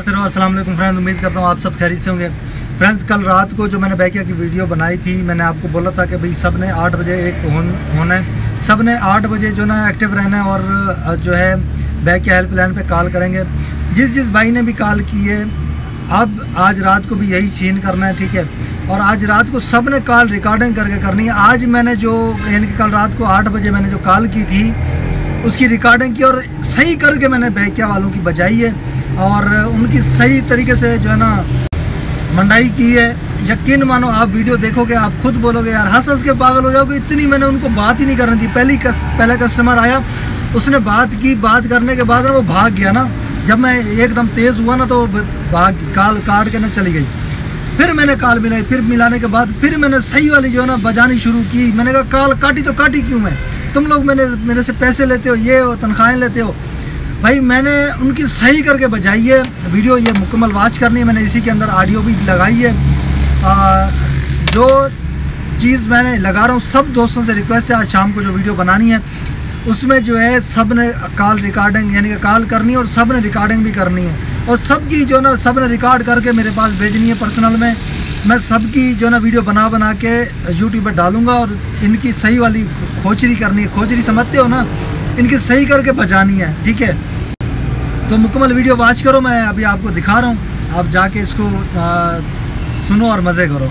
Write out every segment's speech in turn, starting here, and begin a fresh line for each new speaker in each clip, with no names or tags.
कैसे रहो। अस्सलाम वालेकुम फ्रेंड्स, उम्मीद करता हूँ आप सब खैरियत से होंगे। फ्रेंड्स, कल रात को जो मैंने बैकिया की वीडियो बनाई थी, मैंने आपको बोला था कि भाई सब ने 8 बजे एक होना है, सब ने 8 बजे जो ना एक्टिव रहना है और जो है बैकिया हेल्पलाइन पे कॉल करेंगे। जिस भाई ने भी कॉल की है, अब आज रात को भी यही सीन करना है, ठीक है। और आज रात को सब ने कॉल रिकॉर्डिंग करके करनी है। आज मैंने जो यानी कि कल रात को 8 बजे मैंने जो कॉल की थी उसकी रिकॉर्डिंग की और सही करके मैंने बैकिया वालों की बजाई है और उनकी सही तरीके से जो है ना मंडाई की है। यकीन मानो, आप वीडियो देखोगे आप खुद बोलोगे यार, हंस हंस के पागल हो जाओगे। इतनी मैंने उनको बात ही नहीं करनी थी। पहला कस्टमर आया, उसने बात की, बात करने के बाद ना वो भाग गया ना। जब मैं एकदम तेज़ हुआ ना तो भाग कॉल काट के ना चली गई। फिर मैंने कॉल मिलाई, फिर मिलाने के बाद फिर मैंने सही वाली जो है ना बजानी शुरू की। मैंने कहा कॉल काटी तो काटी क्यों मैं, तुम लोग मेरे से पैसे लेते हो, ये हो तनख्वाहें लेते हो। भाई मैंने उनकी सही करके बजाई है। वीडियो ये मुकम्मल वॉच करनी है, मैंने इसी के अंदर ऑडियो भी लगाई है। जो चीज़ मैंने लगा रहा हूँ, सब दोस्तों से रिक्वेस्ट है आज शाम को जो वीडियो बनानी है उसमें जो है सब ने कॉल रिकॉर्डिंग यानी कि कॉल करनी है और सब ने रिकॉर्डिंग भी करनी है और सबकी जो ना सब ने रिकॉर्ड करके मेरे पास भेजनी है पर्सनल में। मैं सबकी जो ना वीडियो बना के यूट्यूब पर डालूँगा और इनकी सही वाली खोचरी करनी है। खोचरी समझते हो ना, इनकी सही करके बजानी है, ठीक है। तो मुकम्मल वीडियो वॉच करो, मैं अभी आपको दिखा रहा हूँ, आप जाके इसको सुनो और मज़े करो।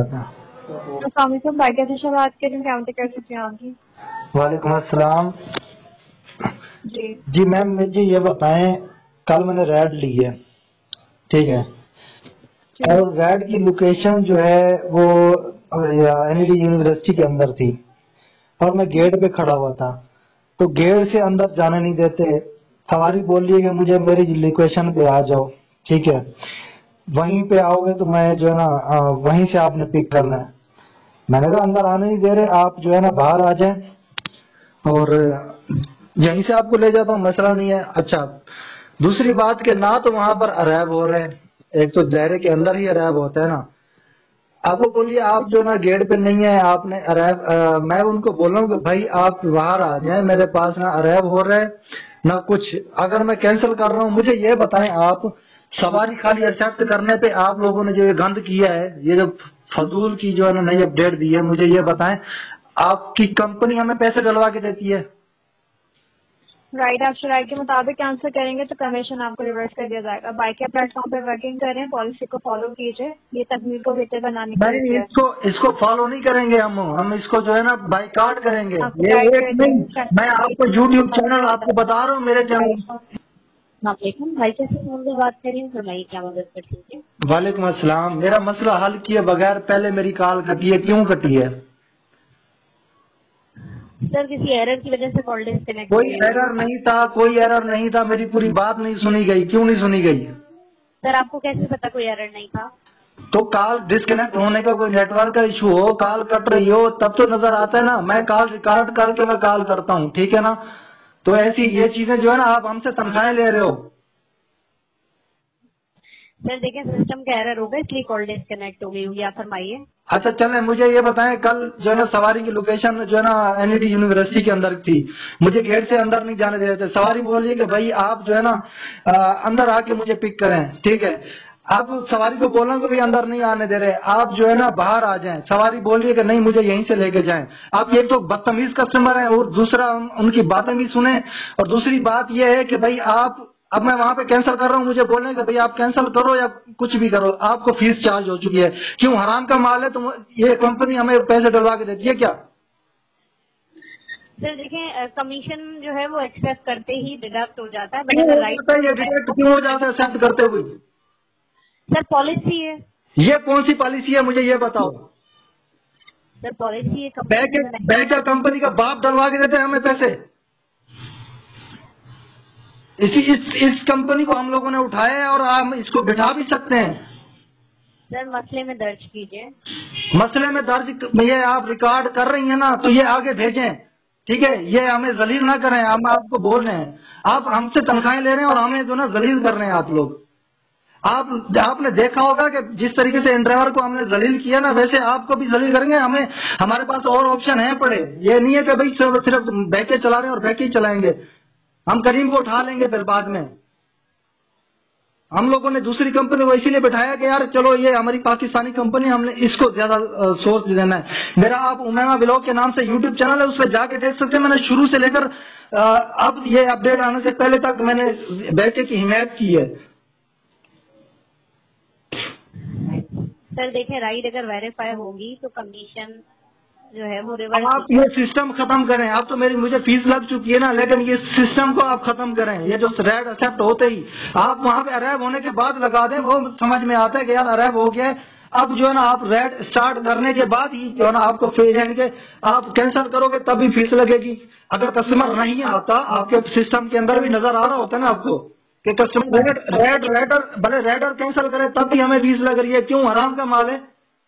वालेकुम अस्सलाम जी मैम, मुझे ये बताएं, कल मैंने रैड ली है, ठीक है, और रैड की लोकेशन जो है वो एनईडी यूनिवर्सिटी के अंदर थी और मैं गेट पे खड़ा हुआ था, तो गेट से अंदर जाने नहीं देते। सवारी बोल रही है कि मुझे मेरी लोकेशन पे आ जाओ, ठीक है, वहीं पे आओगे तो मैं जो है ना वहीं से आपने पिक करना है। मैंने कहा अंदर आने नहीं दे रहे, आप जो है ना बाहर आ जाए और यहीं से आपको ले जाता हूँ, मसला नहीं है। अच्छा, दूसरी बात के ना तो वहां पर अरैब हो रहे हैं, एक तो दायरे के अंदर ही अरैब होता है ना। आपको बोलिए आप जो ना गेट पे नहीं है, आपने अरैब मैं उनको बोल रहा हूँ कि भाई आप बाहर आ जाए, मेरे पास ना अरैब हो रहा है ना कुछ। अगर मैं कैंसिल कर रहा हूँ, मुझे ये बताएं आप, सवारी खाली एक्सेप्ट करने पे आप लोगों ने जो ये गंद किया है, ये जो फजूल की जो है ना नई अपडेट दी है, मुझे ये बताएं आपकी कंपनी हमें पैसे डलवा के देती है?
राइट, आप शराइ के मुताबिक कैंसिल करेंगे तो कमीशन आपको रिवर्स कर दिया जाएगा। बाइकिया प्लेटफॉर्म पे वर्किंग करें, पॉलिसी को फॉलो कीजिए, ये तकमील को बेहतर बनाने के लिए।
इसको फॉलो नहीं करेंगे, हम इसको जो है ना बाइकाट करेंगे। ये एक नहीं, मैं आपको यूट्यूब चैनल आपको बता रहा हूँ, मेरे चैनल।
भाई कैसे फोन पे बात करें, फरमाइए क्या मदद कर सकते हैं।
वालेकुम अस्सलाम, मेरा मसला हल किए बगैर पहले मेरी कॉल कटी है, क्यों कटी है?
सर किसी एरर की वजह से कॉल डिस्कनेक्ट।
कोई एरर नहीं था, कोई एरर नहीं था, मेरी पूरी बात नहीं सुनी गई। क्यों नहीं सुनी गई?
सर आपको कैसे पता कोई एरर नहीं था?
तो कॉल डिस्कनेक्ट होने का कोई नेटवर्क का इशू हो, कॉल कट रही हो, तब तो नजर आता है ना। मैं कॉल रिकॉर्ड करके मैं कॉल करता हूँ, ठीक है ना। तो ऐसी ये चीजें जो है ना, आप हमसे तनख्वाहें ले रहे हो।
सर देखिए, सिस्टम का एरर होगा इसलिए कॉल डिस्कनेक्ट हो गई होगी, आप फरमाइए।
अच्छा चलें, मुझे ये बताएं, कल जो है ना सवारी की लोकेशन जो है ना एनईडी यूनिवर्सिटी के अंदर थी, मुझे गेट से अंदर नहीं जाने दे रहे थे। सवारी बोल रही है कि भाई आप जो है ना अंदर आके मुझे पिक करें, ठीक है। आप सवारी को बोलना कि भाई अंदर नहीं आने दे रहे, आप जो है ना बाहर आ जाएं। सवारी बोल रही है कि नहीं मुझे यहीं से लेके जाएं। आप एक तो बदतमीज कस्टमर हैं और दूसरा उनकी बातें भी सुने। और दूसरी बात यह है कि भाई आप, अब मैं वहां पे कैंसिल कर रहा हूँ, मुझे बोलने का भाई आप कैंसिल करो या कुछ भी करो, आपको फीस चार्ज हो चुकी है। क्यों? हराम का माल है, तो ये कंपनी हमें पैसे डलवा के देती है क्या?
सर देखें, कमीशन जो है वो एक्सेप्ट करते ही डिडक्ट हो जाता है।
डिडक्ट क्यों हो जाता है एक्सेप्ट करते हुए?
सर पॉलिसी है।
ये कौन सी पॉलिसी है, मुझे ये बताओ।
सर पॉलिसी है,
बैंक कंपनी का बाप डलवा के देते हैं हमें पैसे। इस कंपनी को हम लोगों ने उठाया है और हम इसको बिठा भी सकते हैं।
सर मसले में दर्ज कीजिए।
मसले में दर्ज, ये आप रिकॉर्ड कर रही हैं ना, तो ये आगे भेजें, ठीक है। ये हमें जलील ना करें, हम आपको बोल रहे हैं, आप हमसे तनख्वाहें ले रहे हैं और हमें जो ना जलील कर रहे हैं आप लोग। आपने देखा होगा कि जिस तरीके से इन ड्राइवर को हमने जलील किया ना, वैसे आपको भी जलील करेंगे। हमारे पास और ऑप्शन है पड़े, ये नहीं है कि भाई सिर्फ बैके चला रहे हैं और बैके ही चलाएंगे। हम करीम को उठा लेंगे फिर बाद में। हम लोगों ने दूसरी कंपनी को इसीलिए बैठाया कि यार चलो ये हमारी पाकिस्तानी कंपनी, हमने इसको ज्यादा सोर्स देना है। मेरा आप उमैमा ब्लॉग के नाम से यूट्यूब चैनल है, उस पर जाके देख सकते हैं। मैंने शुरू से लेकर अब ये अपडेट आने से पहले तक मैंने बैके की हिमायत की है।
सर देखें, राइड अगर वेरीफाई होगी तो कमीशन जो है वो रिवर्स।
आप ये सिस्टम खत्म करें। आप तो मुझे फीस लग चुकी है ना, लेकिन ये सिस्टम को आप खत्म करें। ये जो रेड एक्सेप्ट होते ही आप वहां पे अराइव होने के बाद लगा दें, वो समझ में आता है कि यार अराइव हो गया है। अब जो है ना आप रेड स्टार्ट करने के बाद ही जो है ना आपको फीस, यानी कि आप कैंसिल करोगे तब भी फीस लगेगी। अगर कस्टमर नहीं आता, आपके सिस्टम के अंदर भी नजर आ रहा होता है ना आपको कि कस्टमर भले रेड और कैंसिल करे तब भी हमें फीस लग रही है, क्यों? हराम का माल है।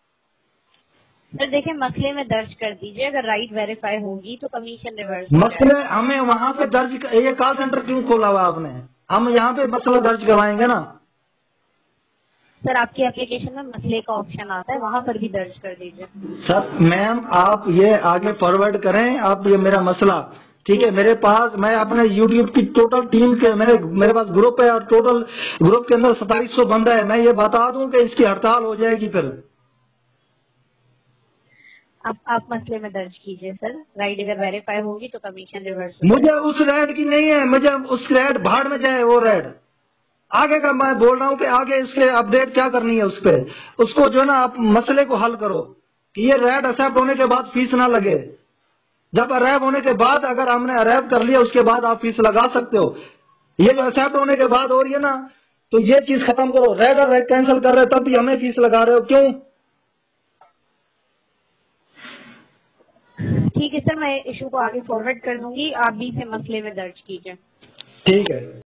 सर देखिए, मसले में दर्ज कर दीजिए, अगर राइट वेरीफाई होगी तो कमीशन रिवर्स।
मसले हमें वहाँ पे दर्ज, ये कॉल सेंटर क्यों खोला हुआ आपने? हम यहाँ पे मसला दर्ज करवाएंगे ना।
सर आपकी एप्लीकेशन में मसले का ऑप्शन आता है, वहाँ पर भी दर्ज कर दीजिए।
सर मैम आप ये आगे फॉरवर्ड करें, आप ये मेरा मसला, ठीक है? मेरे पास, मैं अपने यूट्यूब की टोटल टीम के, मेरे पास ग्रुप है और टोटल ग्रुप के अंदर 2700 बंदा है। मैं ये बता दूं कि इसकी हड़ताल हो जाएगी। फिर
आप मसले में दर्ज कीजिए सर, राइड अगर वेरीफाई होगी तो कमीशन रिवर्स।
मुझे उस रेड की नहीं है, मुझे उस रेड भाड़ में जाए वो रेड। आगे का मैं बोल रहा हूँ कि आगे इसके अपडेट क्या करनी है उस पर, उसको जो है ना आप मसले को हल करो कि ये रेड एक्सेप्ट होने के बाद फीस ना लगे। जब अराइव होने के बाद, अगर हमने अराइव कर लिया उसके बाद आप फीस लगा सकते हो। ये जो एक्सेप्ट होने के बाद हो रही है ना, तो ये चीज खत्म करो। रेड और रेड कैंसिल कर रहे हो तब भी हमें फीस लगा रहे हो, क्यों?
ठीक है सर, मैं इशू को आगे फॉरवर्ड कर दूंगी, आप भी इसे मसले में दर्ज कीजिए।
ठीक है।